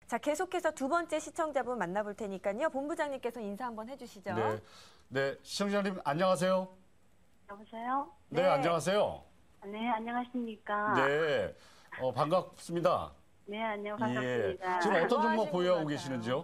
자, 계속해서 두 번째 시청자분 만나볼 테니까요. 본부장님께서 인사 한번 해주시죠. 네, 네, 시청자님 안녕하세요. 여보세요? 네, 안녕하세요. 네, 안녕하십니까? 네, 반갑습니다. 네, 안녕, 반갑습니다. 예, 지금 어떤 종목 좋아하시는 보유하고 것 계시는지요?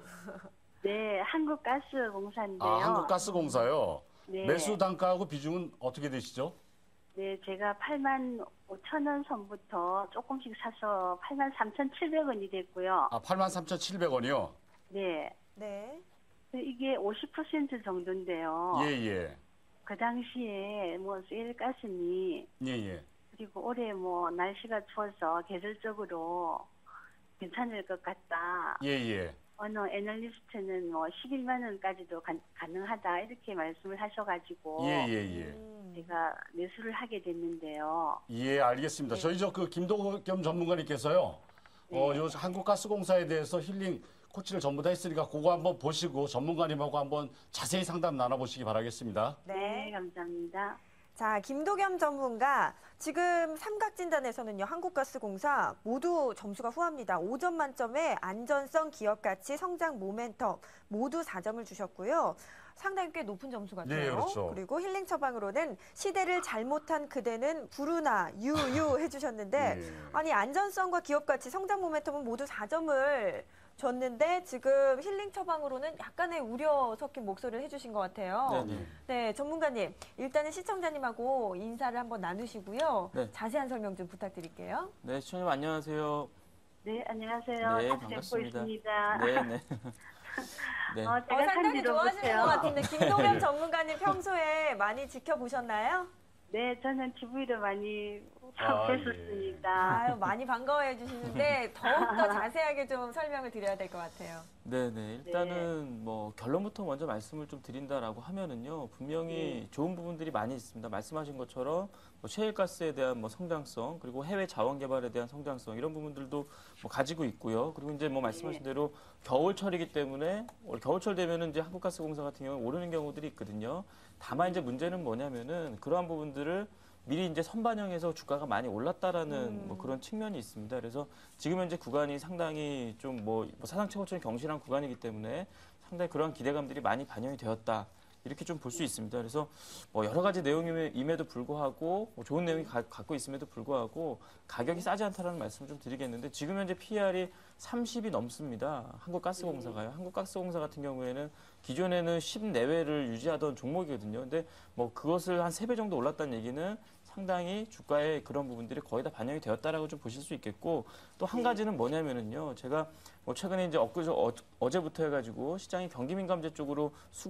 네, 한국가스공사인데요. 아, 한국가스공사요. 네. 매수 단가하고 비중은 어떻게 되시죠? 네, 제가 85,000원 선부터 조금씩 사서 83,700원이 됐고요. 아, 83,700원이요? 네. 네. 이게 50% 정도인데요. 예, 예. 그 당시에 뭐 세일가스니 예, 예. 그리고 올해 뭐 날씨가 추워서 계절적으로 괜찮을 것 같다. 예, 예. 어느 애널리스트는 뭐 11만 원까지도 가능하다 이렇게 말씀을 하셔가지고 예, 예, 예. 제가 매수를 하게 됐는데요. 예, 알겠습니다. 저희 김도겸 전문가님께서요. 요 한국가스공사에 대해서 힐링 코치를 전부 다 했으니까 그거 한번 보시고 전문가님하고 한번 자세히 상담 나눠보시기 바라겠습니다. 네, 감사합니다. 자, 김도겸 전문가, 지금 삼각진단에서는요, 한국가스공사 모두 점수가 후합니다. 5점 만점에 안전성, 기업가치, 성장 모멘텀 모두 4점을 주셨고요. 상당히 꽤 높은 점수 같아요. 네, 그렇죠. 그리고 힐링 처방으로는 시대를 잘못한 그대는 부르나 유유 해주셨는데 네. 아니 안전성과 기업가치, 성장 모멘텀은 모두 4점을 줬는데 지금 힐링 처방으로는 약간의 우려 섞인 목소리를 해주신 것 같아요. 네네. 네, 전문가님 일단은 시청자님하고 인사를 한번 나누시고요. 네. 자세한 설명 좀 부탁드릴게요. 네, 시청자님 안녕하세요. 네, 안녕하세요. 네, 잘 듣고 반갑습니다. 있습니다. 네, 네. 네. 제가 상당히 산지로 좋아하시는 보세요. 것 같은데 김도겸 전문가님 평소에 많이 지켜보셨나요? 네, 저는 TV를 많이 아, 봤었습니다. 아유, 많이 반가워해 주시는데 더욱더 자세하게 좀 설명을 드려야 될 것 같아요. 네네. 일단은 뭐 결론부터 먼저 말씀을 좀 드린다라고 하면은요, 분명히 좋은 부분들이 많이 있습니다. 말씀하신 것처럼 뭐 셰일가스에 대한 뭐 성장성, 그리고 해외 자원 개발에 대한 성장성 이런 부분들도 뭐 가지고 있고요. 그리고 이제 뭐 말씀하신 대로 겨울철이기 때문에 겨울철 되면은 이제 한국가스공사 같은 경우는 오르는 경우들이 있거든요. 다만 이제 문제는 뭐냐면은 그러한 부분들을 미리 이제 선반영해서 주가가 많이 올랐다라는 뭐 그런 측면이 있습니다. 그래서 지금 현재 구간이 상당히 좀 뭐 사상 최고점이 경신한 구간이기 때문에 상당히 그런 기대감들이 많이 반영이 되었다. 이렇게 좀 볼 수 있습니다. 그래서 뭐 여러 가지 내용임에도 불구하고 뭐 좋은 내용이 갖고 있음에도 불구하고 가격이 싸지 않다라는 말씀을 좀 드리겠는데 지금 현재 PER이 30이 넘습니다. 한국가스공사가요. 한국가스공사 같은 경우에는 기존에는 10 내외를 유지하던 종목이거든요. 근데 뭐 그것을 한 3배 정도 올랐다는 얘기는 상당히 주가에 그런 부분들이 거의 다 반영이 되었다라고 좀 보실 수 있겠고 또 한 가지는 뭐냐면은요. 제가 뭐 최근에 이제 어제부터 해가지고 시장이 경기민감제 쪽으로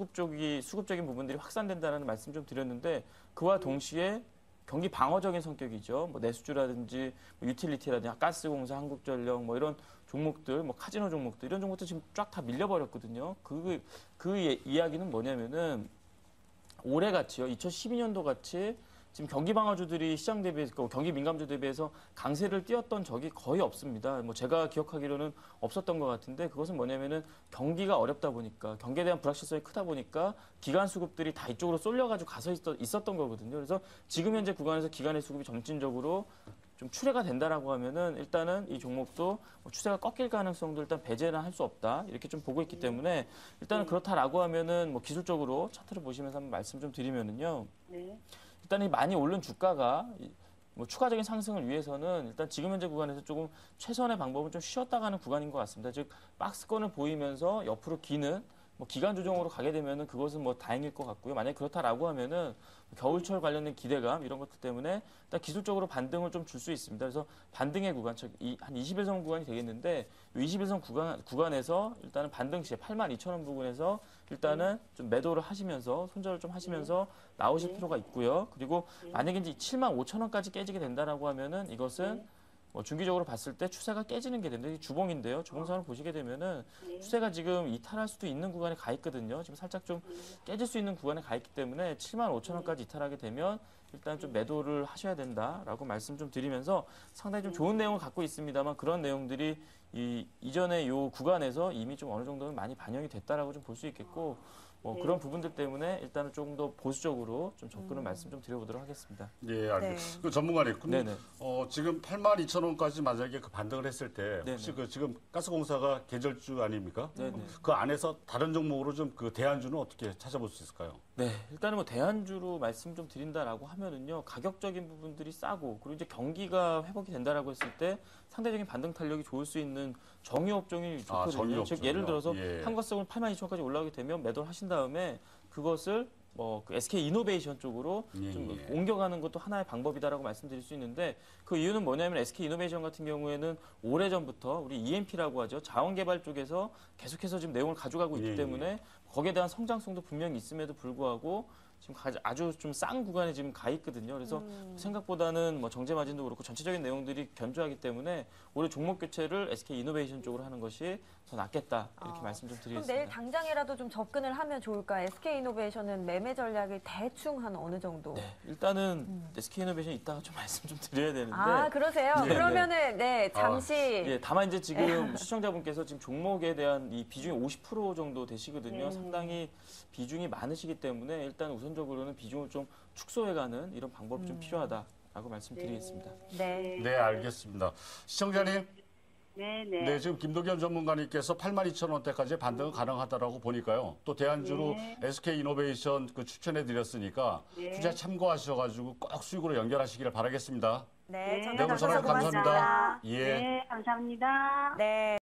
수급적인 부분들이 확산된다라는 말씀 좀 드렸는데 그와 동시에 경기 방어적인 성격이죠. 뭐 내수주라든지 뭐 유틸리티라든지 가스공사, 한국전력 뭐 이런 종목들, 뭐 카지노 종목들 이런 종목들 지금 쫙 다 밀려버렸거든요. 이야기는 뭐냐면은 올해 같이요. 2012년도 같이 지금 경기 방어주들이 시장 대비해서 경기 민감주 대비해서 강세를 띄었던 적이 거의 없습니다. 뭐 제가 기억하기로는 없었던 것 같은데 그것은 뭐냐면은 경기가 어렵다 보니까 경기에 대한 불확실성이 크다 보니까 기관 수급들이 다 이쪽으로 쏠려가지고 가서 있었던 거거든요. 그래서 지금 현재 구간에서 기관의 수급이 점진적으로 좀 출회가 된다라고 하면은 일단은 이 종목도 추세가 꺾일 가능성도 일단 배제는 할 수 없다 이렇게 좀 보고 있기 때문에 일단은 그렇다라고 하면은 뭐 기술적으로 차트를 보시면서 한번 말씀 좀 드리면은요. 네. 일단 이 많이 오른 주가가 뭐 추가적인 상승을 위해서는 일단 지금 현재 구간에서 조금 최선의 방법은 좀 쉬었다 가는 구간인 것 같습니다. 즉 박스권을 보이면서 옆으로 기는 뭐 기간 조정으로 가게 되면은 그것은 뭐 다행일 것 같고요. 만약에 그렇다라고 하면은 겨울철 관련된 기대감 이런 것들 때문에 일단 기술적으로 반등을 좀 줄 수 있습니다. 그래서 반등의 구간, 즉 한 21선 구간이 되겠는데 이 21선 구간에서 일단은 반등 시에 82,000원 부근에서 일단은 좀 매도를 하시면서 손절을 좀 하시면서 나오실 필요가 있고요. 그리고 만약에 이제 75,000원까지 깨지게 된다라고 하면은 이것은 뭐 중기적으로 봤을 때 추세가 깨지는 게 되는데 주봉인데요. 주봉선을 보시게 되면은 추세가 지금 이탈할 수도 있는 구간에 가 있거든요. 지금 살짝 좀 깨질 수 있는 구간에 가 있기 때문에 75,000원까지 이탈하게 되면 일단 좀 매도를 하셔야 된다라고 말씀 좀 드리면서 상당히 좀 좋은 내용을 갖고 있습니다만 그런 내용들이 이전에 요 구간에서 이미 좀 어느 정도는 많이 반영이 됐다라고 좀 볼 수 있겠고 뭐 그런 부분들 때문에 일단은 조금 더 보수적으로 좀 접근을 말씀 좀 드려보도록 하겠습니다. 예, 알겠습니다. 네. 그 전문가님, 근데 네네. 지금 82,000원까지 만약에 그 반등을 했을 때 혹시 네네. 그 지금 가스공사가 계절주 아닙니까? 네네. 그 안에서 다른 종목으로 좀 그 대안주는 어떻게 찾아볼 수 있을까요? 네, 일단은 뭐 대안주로 말씀 좀 드린다라고 하면은요, 가격적인 부분들이 싸고, 그리고 이제 경기가 회복이 된다라고 했을 때 상대적인 반등 탄력이 좋을 수 있는 정유 업종이 좋거든요. 정유업종이요? 즉 예를 들어서 예. 한국가스공을 82,000원까지 올라오게 되면 매도를 하신 다음에 그것을 그 SK 이노베이션 쪽으로 예, 좀 예. 옮겨가는 것도 하나의 방법이다라고 말씀드릴 수 있는데 그 이유는 뭐냐면 SK 이노베이션 같은 경우에는 오래전부터 우리 EMP라고 하죠. 자원개발 쪽에서 계속해서 지금 내용을 가져가고 있기 예, 예. 때문에 거기에 대한 성장성도 분명히 있음에도 불구하고 지금 아주 좀 싼 구간에 지금 가 있거든요. 그래서 생각보다는 뭐 정제 마진도 그렇고 전체적인 내용들이 견조하기 때문에 올해 종목 교체를 SK 이노베이션 쪽으로 하는 것이 더 낫겠다 이렇게 말씀 좀 그럼 드리겠습니다. 내일 당장이라도 좀 접근을 하면 좋을까? SK이노베이션은 매매 전략이 대충 한 어느 정도? 네, 일단은 SK 이노베이션 이따가 좀 말씀 좀 드려야 되는데. 아, 그러세요? 네, 그러면은 네, 잠시 예, 다만 이제 지금 시청자분께서 지금 종목에 대한 이 비중이 50% 정도 되시거든요. 상당히 비중이 많으시기 때문에 일단 우선적으로는 비중을 좀 축소해가는 이런 방법이 좀 필요하다라고 말씀드리겠습니다. 네. 네, 알겠습니다. 시청자님, 네네. 네, 지금 김도겸 전문가님께서 82,000원대까지 반등은 가능하다라고 보니까요. 또 대안주로 네. SK 이노베이션 그 추천해 드렸으니까 네. 투자 참고하셔가지고 꼭 수익으로 연결하시기를 바라겠습니다. 네, 네, 전화 네, 오늘 전화 주셔서 고맙습니다. 감사합니다. 예. 네, 감사합니다. 네.